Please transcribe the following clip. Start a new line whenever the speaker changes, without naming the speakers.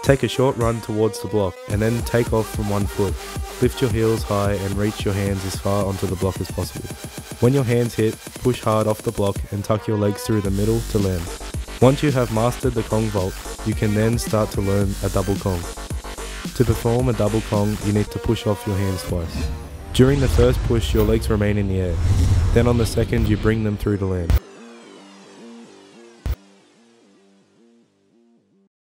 Take a short run towards the block and then take off from one foot. Lift your heels high and reach your hands as far onto the block as possible. When your hands hit, push hard off the block and tuck your legs through the middle to land. Once you have mastered the Kong vault, you can then start to learn a double Kong. To perform a double Kong, you need to push off your hands twice. During the first push, your legs remain in the air. Then on the second, you bring them through to land.